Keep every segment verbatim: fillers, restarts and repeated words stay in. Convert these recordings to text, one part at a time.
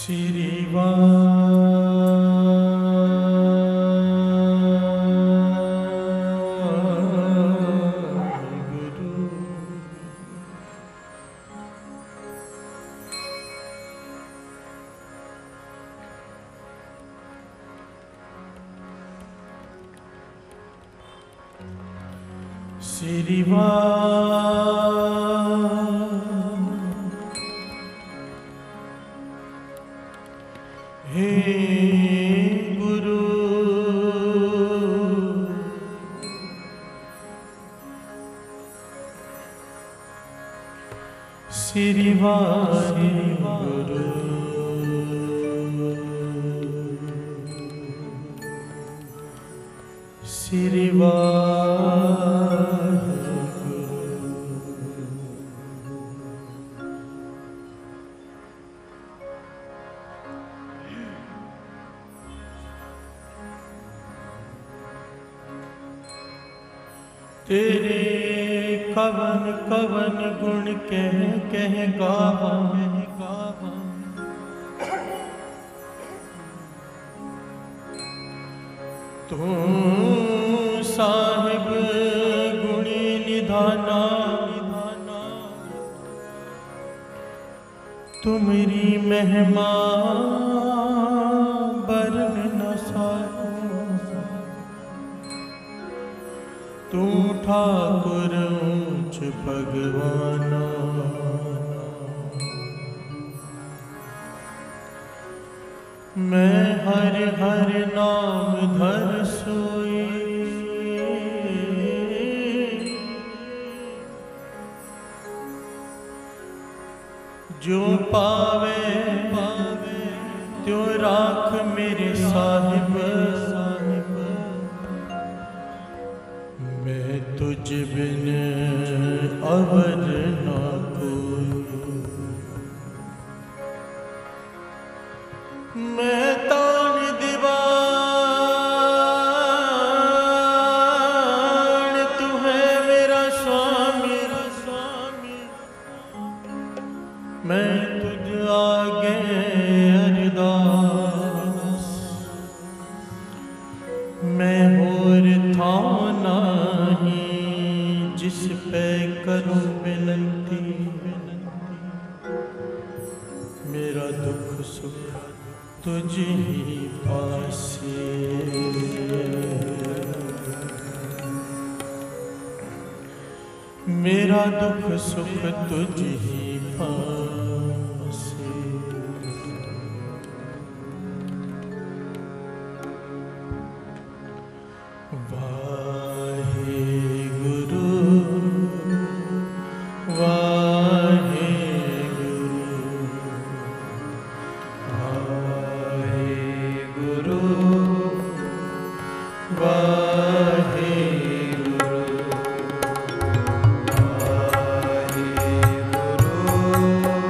श्री वाहिगुरु। श्री हे गुरु श्री वाहिगुरु। श्री तेरे कवन कवन गुण कह कह गावा गावा। तू साहिब गुणी निधाना निधाना। तुमरी महिमा बरन न साको। तू ठाकुर ऊंच भगवाना। मैं हर हर नाम धर सोई। जो पावे पावे त्यो राख मेरे साहिब साहिब। मैं तुझ बिन अवर ना कोई। मैं तान दीवान तू है मेरा स्वामी स्वामी। मैं तुझ आगे अरदास। मैं होर था नहीं जिस पे करूं विनती। मेरा दुख सुख तुझ ही पासे। मेरा दुख सुख तुझ ही पासे। वाहिगुरु वाहिगुरु वाहिगुरु वाहिगुरु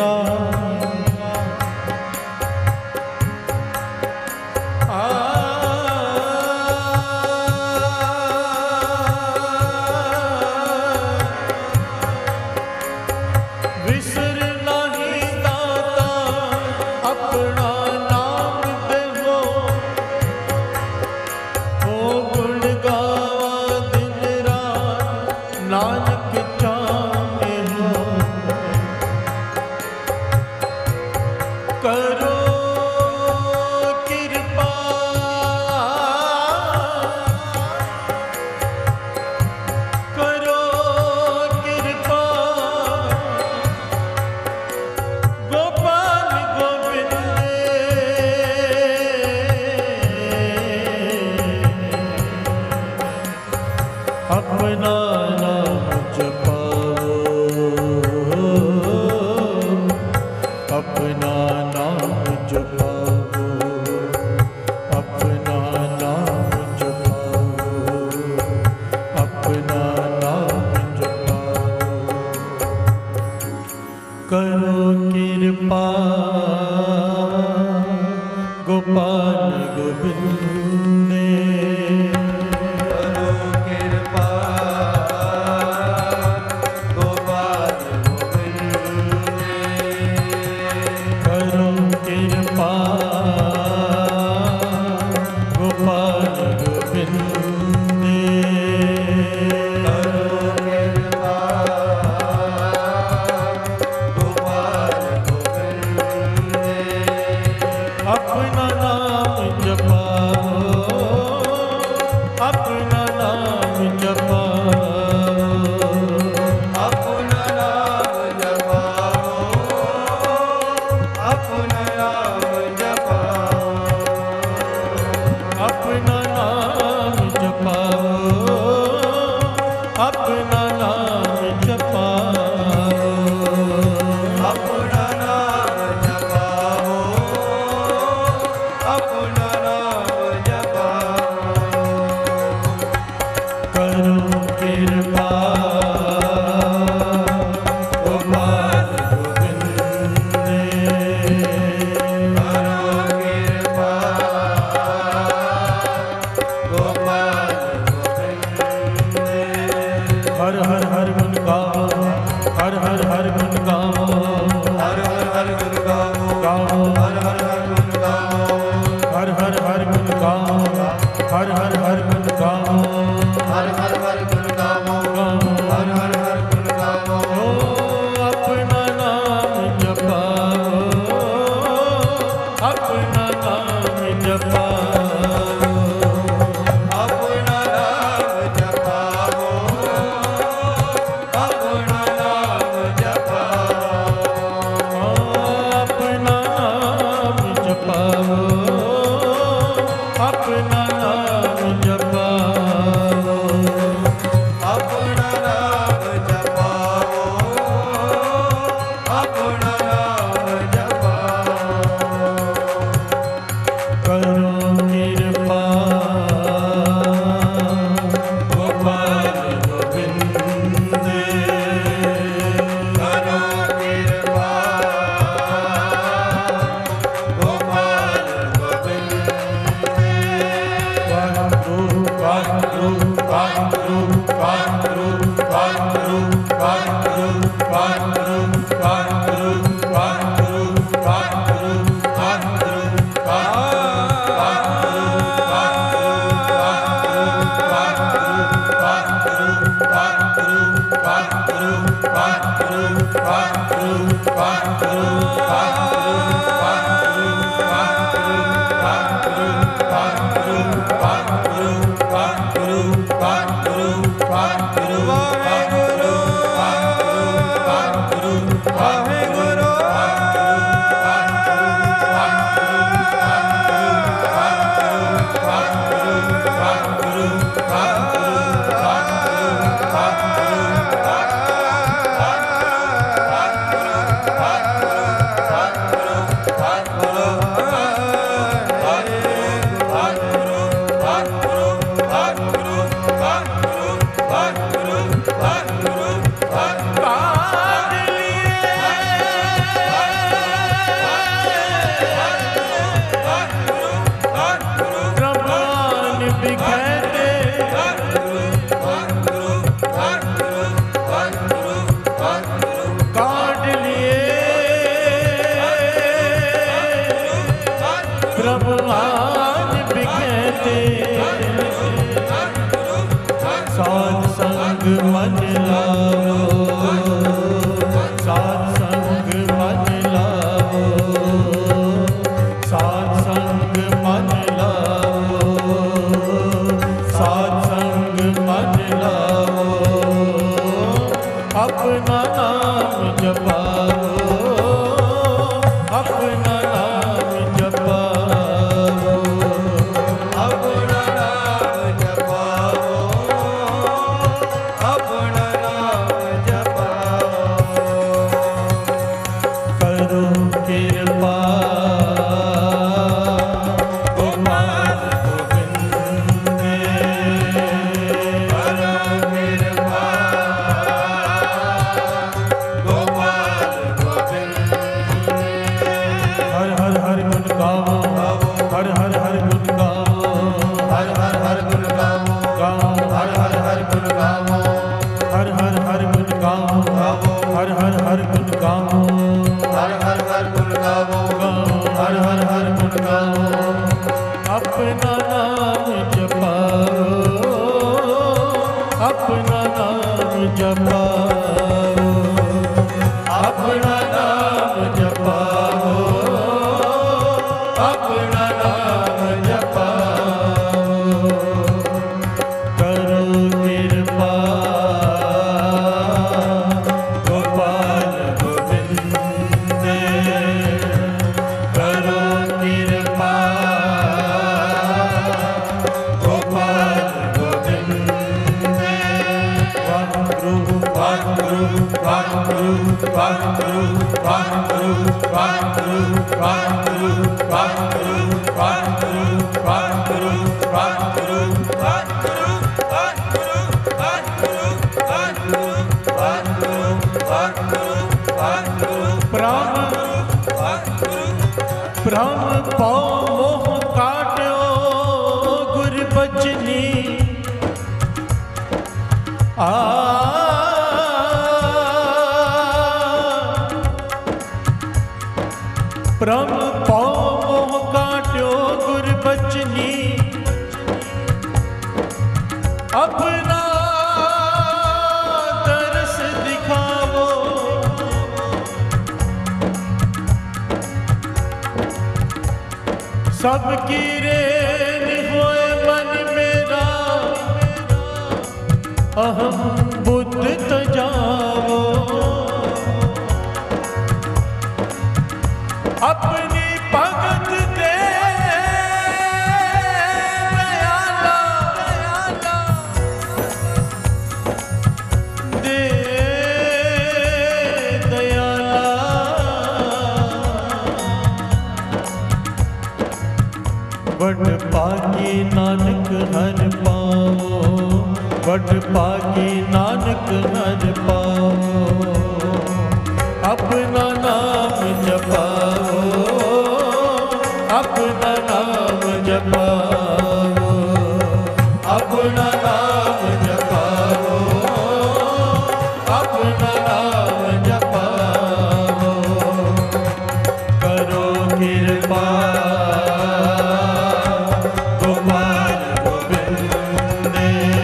Ah अपना नाम जपाओ, अपना नाम जपाओ, अपना नाम जपाओ। करो कृपा गोपाल गोविंद, करो कृपा गोपाल गोविंद। हर हर हर गुण गाओ, हर हर हर गुण गाओ, हर हर हर गुण गाओ, गाओ हर हर हर गुण गाओ, हर हर हर गुण गाओ, हर हर हर गुण गाओ, हर हर हर गुण गाओ, हर हर हर गुण गाओ। अपना नाम जपाओ, अपना नाम जपाओ, अपना नाम जपाओ, अपना नाम जपाओ। करो कृपा गोपाल गोविंद, करो कृपा गोपाल गोविंद। वाहगुरु वाहगुरु वाहगुरु वाहगुरु वाहगुरु वाहगुरु वाहगुरु वाहगुरु वाहगुरु वाहगुरु वाहगुरु ब्रह्म पाओ मोह काट्यो गुर बचनी, आ ब्रह्म पाओ मोह काट्यो गुर बचनी, अपना दर्श दिखाओ। सबकी रेन होए मन मेरा, अहम बुद्ध तजाओ। अपनी भगत दे दयाला, दे दयाला। बड़ पागी नानक हर पाओ, बड़ पागी नानक हर पाओ। अपना नाम जपाओ, अपना नाम जपाओ, अपना नाम जपाओ, अपना नाम जपाओ। करो कृपा गोपाल गोविंद,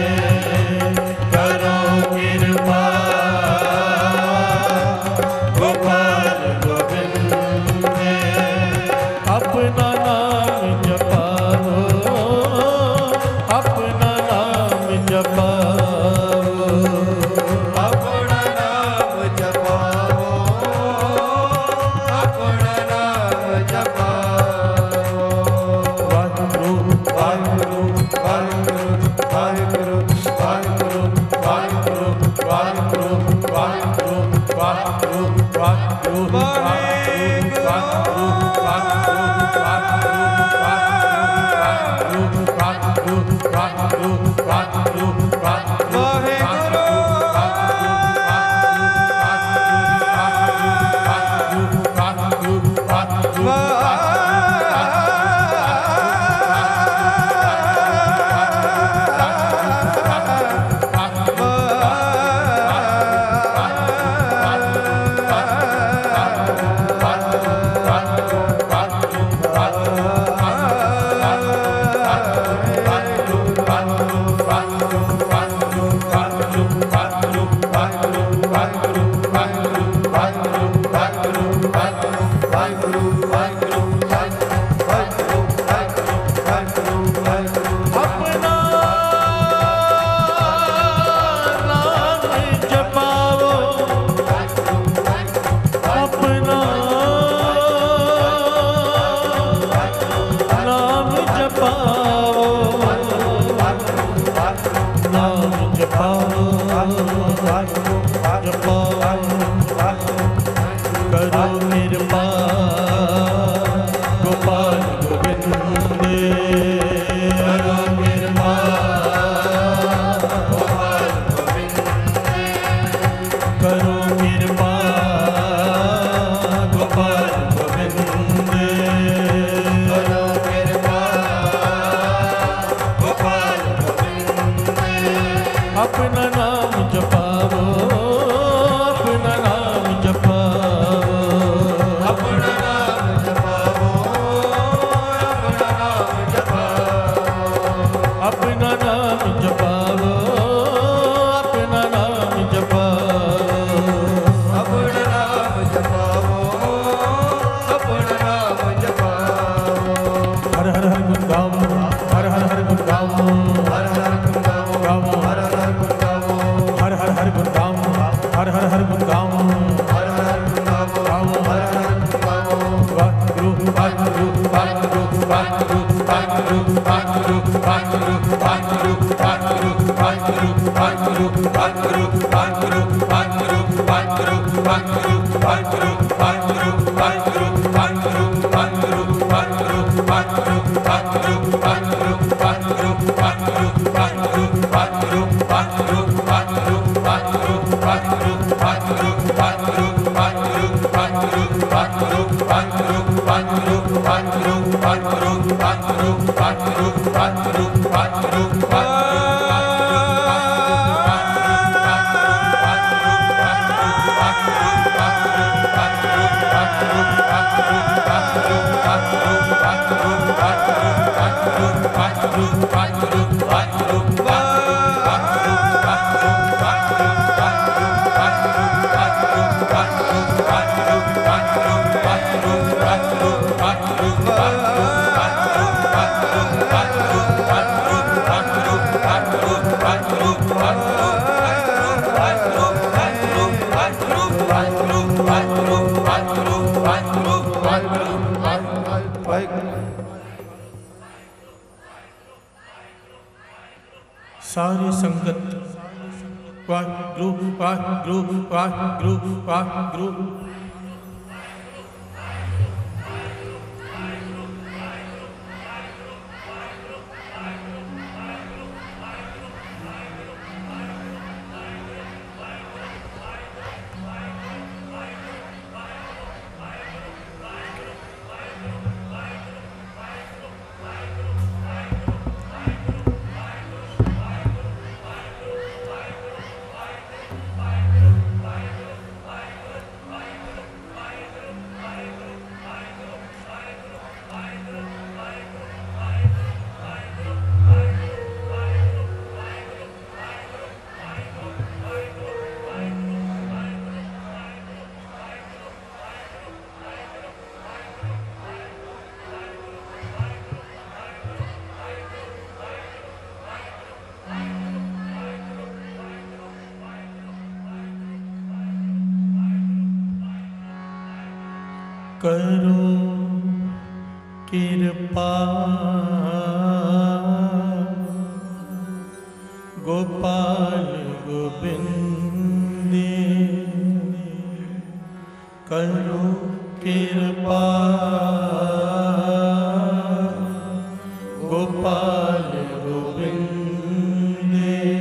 करो कृपा गोपाल गोविंद। अपना नाम जपाओ, अपना नाम जपाओ, अपना नाम जपाओ, अपना नाम जपाओ। वाहिगुरु वाहिगुरु वाहिगुरु वाहिगुरु वाहिगुरु वाहिगुरु वाहिगुरु वाहिगुरु वाहिगुरु वाहिगुरु सारी संगत वाहिगुरु वाहिगुरु वाहिगुरु वाहिगुरु। करो कृपा गोपाल गोविंद, करो कृपा गोपाल गोविंद।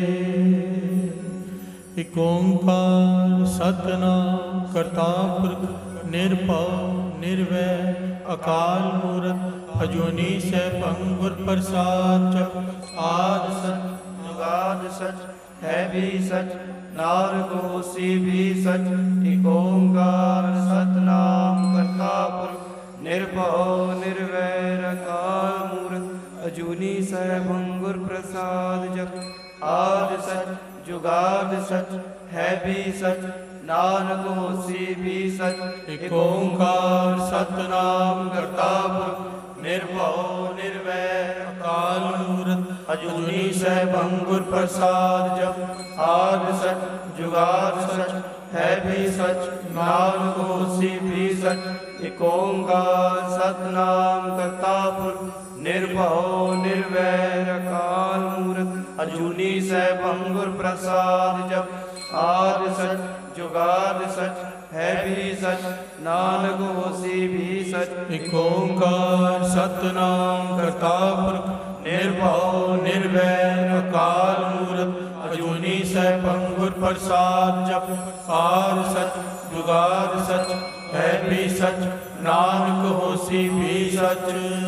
एक ओंकार सतनाम करता पुरख निरभव निर्वैर अकाल मूरत अजूनी सैभं गुर प्रसाद जप। आद सच जुगाद सच है भी सच नारद होसी भी सच। एक ओंकार सतनाम करता पुरख निरभव निर्वैर अकाल मूरत अजूनी सैभं गुर प्रसाद जप। आद सच जुगाद सच है भी सच नानक होसी भी सच। एक ओंकार सतनाम करता पुरख निर्भव निर्वैर अकाल मूरत अजूनी सैभं गुर प्रसाद जप। आद सच जुगाद सच है भी सच नानक होसी भी सच। एक ओंकार सतनाम करता पुरख निर्भव निर्वैर अकाल मूरत अजूनी सैभं गुर प्रसाद जप। आद सच जुगाद सच है भी सच नानक होसी भी सच। एक ओंकार सतनाम करता पुरख निर्भव निर्वैर अकाल मूरत अजूनी सैभं गुर प्रसाद जप। आद सच जुगाद सच है भी सच नानक होसी भी सच।